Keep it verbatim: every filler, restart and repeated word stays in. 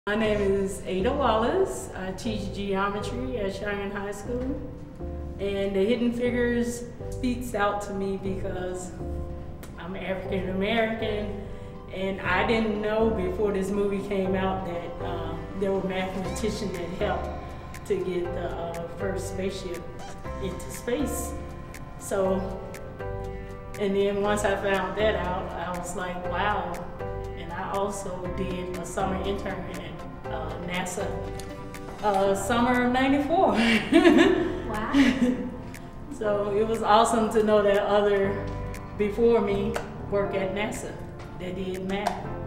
My name is Ada Wallace. I teach geometry at Cheyenne High School. And the Hidden Figures speaks out to me because I'm African American, and I didn't know before this movie came out that um, there were mathematicians that helped to get the uh, first spaceship into space. So, and then once I found that out, I was like, wow. And I also did a summer intern at uh, NASA, uh, summer of ninety-four. Wow. So it was awesome to know that other before me work at NASA that did math.